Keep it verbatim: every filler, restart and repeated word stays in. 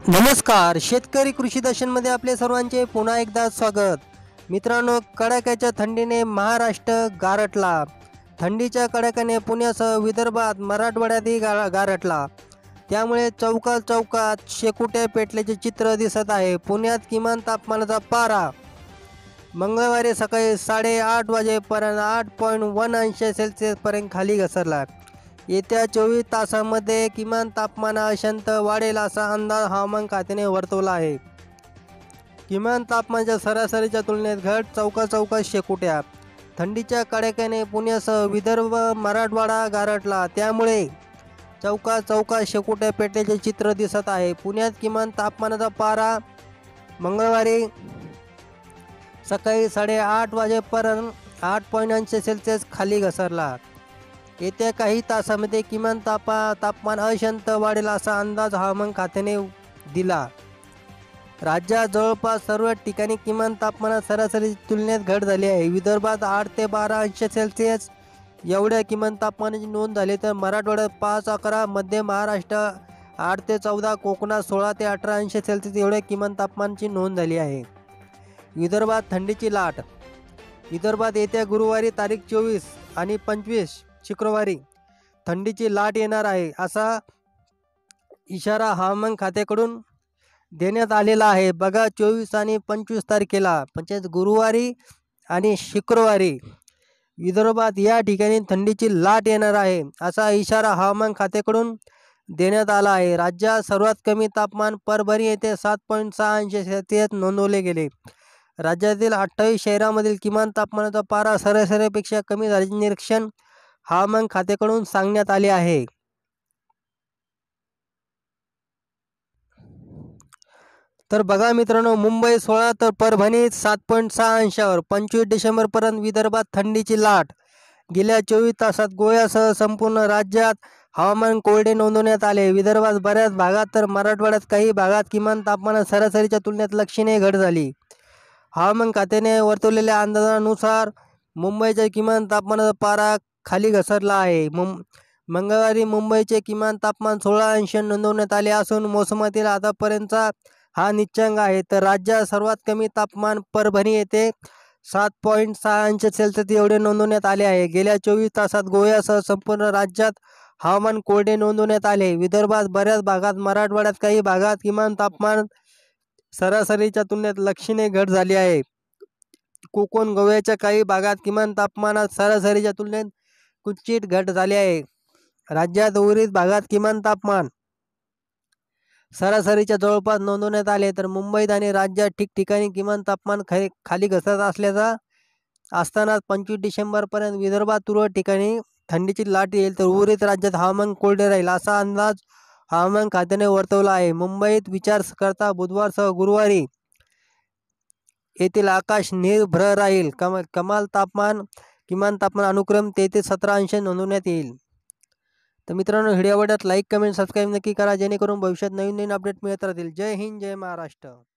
नमस्कार शेतकरी कृषी दर्शनमध्ये आपले सर्वांचे पुन्हा एकदा स्वागत. मित्रांनो, कडाक्याच्या थंडीने महाराष्ट्र गारठला. थंडीच्या कडाक्याने पुण्यासह विदर्भात मराठवाड्यातही गा गारठला. त्यामुळे चौकात चौकात शेकोट्या पेटल्याचे चित्र दिसत आहे. पुण्यात किमान तापमानाचा पारा मंगळवारी सकाळी साडेआठ वाजेपर्यंत आठ पॉईंट वन अंश सेल्सिअसपर्यंत खाली घसरला. येत्या चोवीस तासांमध्ये किमान तापमान अशांत वाढेल असा अंदाज हवामान खात्याने वर्तवला आहे. किमान तापमानाच्या सरासरीच्या तुलनेत घट, चौका चौकात शेकोट्या. थंडीच्या कडाक्याने पुण्यासह विदर्भ मराठवाडा गारठला. त्यामुळे चौका चौकात शेकोट्या पेटल्याचे चित्र दिसत आहे. पुण्यात किमान तापमानाचा पारा मंगळवारी सकाळी साडेआठ वाजेपर्यंत आठ पॉईंट अंश सेल्सिअस खाली घसरला. येत्या काही तासांमध्ये किमान तापा तापमान अशांत वाढेल असा अंदाज हवामान खात्याने दिला. राज्यात जवळपास सर्व ठिकाणी किमान तापमानात सरासरी तुलनेत घट झाली आहे. विदर्भात आठ ते बारा अंश सेल्सिअस एवढ्या किमान तापमानाची नोंद झाली, तर मराठवाड्यात पाच अकरा, मध्य महाराष्ट्र आठ ते चौदा, कोकणात सोळा ते अठरा अंश सेल्सिअस एवढ्या किमान तापमानाची नोंद झाली आहे. विदर्भात थंडीची लाट. विदर्भात येत्या गुरुवारी तारीख चोवीस आणि पंचवीस शुक्रवारी थंडीची लाट येणार आहे असा इशारा हवामान खात्याकडून देण्यात आलेला आहे. बघा, चोवीस आणि पंचवीस तारखेला म्हणजे गुरुवारी आणि शुक्रवारी विदर्भात या ठिकाणी थंडीची लाट येणार आहे असा इशारा हवामान खात्याकडून देण्यात आला आहे. राज्यात सर्वात कमी तापमान परभणी येथे सात पॉईंट सहा अंश सेल्सिअस नोंदवले गेले. राज्यातील अठ्ठावीस शहरांमधील किमान तापमानाचा पारा सरासरीपेक्षा कमी झाल्याचे निरीक्षण हवामान खात्याकडून सांगण्यात आले आहे. तर बघा मित्रांनो, मुंबई सोळा तर परभणी सात पॉईंट सहा अंशावर. पंचवीस डिसेंबरपर्यंत विदर्भात थंडीची लाट. गेल्या चोवीस तासात गोव्यासह संपूर्ण राज्यात हवामान कोरडे नोंदवण्यात आले. विदर्भात बऱ्याच भागात तर मराठवाड्यात काही भागात किमान तापमानात सरासरीच्या तुलनेत लक्षणीय घट झाली. हवामान खात्याने वर्तवलेल्या अंदाजानुसार मुंबईच्या किमान तापमानाचा पारा खाली घसरला आहे. मुं मंगळवारी मुंबईचे किमान तापमान सोळा अंश नोंदवण्यात आले असून मोसमातील आतापर्यंतचा हा निच्चांक आहे. तर राज्यात सर्वात कमी तापमान परभणी येथे सात पॉईंट सहा अंश सेल्सिअस एवढे नोंदवण्यात आले आहे. गेल्या चोवीस तासात गोव्यासह संपूर्ण राज्यात हवामान कोरडे नोंदवण्यात आले. विदर्भात बऱ्याच भागात, मराठवाड्यात काही भागात किमान तापमान सरासरीच्या तुलनेत लक्षणीय घट झाली आहे. कोकण, गोव्याच्या काही भागात किमान तापमानात सरासरीच्या तुलनेत किंचित घट झाली आहे. राज्यात उर्वरित भागात किमान तापमान सरासरीच्या जवळपास नोंदवण्यात आले. तर मुंबईत आणि राज्यात ठिकठिकाणी किमान तापमान खाली खाली घसरत असल्याचा असतानाच पंचवीस डिसेंबरपर्यंत विदर्भात तुरळक ठिकाणी थंडीची लाट येईल, तर उर्वरित राज्यात हवामान कोरडे राहील असा अंदाज हवामान खात्याने वर्तवला आहे. मुंबईत विचार करता बुधवारसह गुरुवारी येथील आकाश निर्भ्र राहील. कम कमाल तापमान किमान तापमान अनुक्रम तेहतीस सतरा अंश नोंदवण्यात येईल. तर मित्रांनो, व्हिडिओ आवडल्यास लाईक, कमेंट, सबस्क्राईब नक्की करा, जेणेकरून भविष्यात नवीन नवीन अपडेट मिळत राहतील. जय हिंद, जय महाराष्ट्र.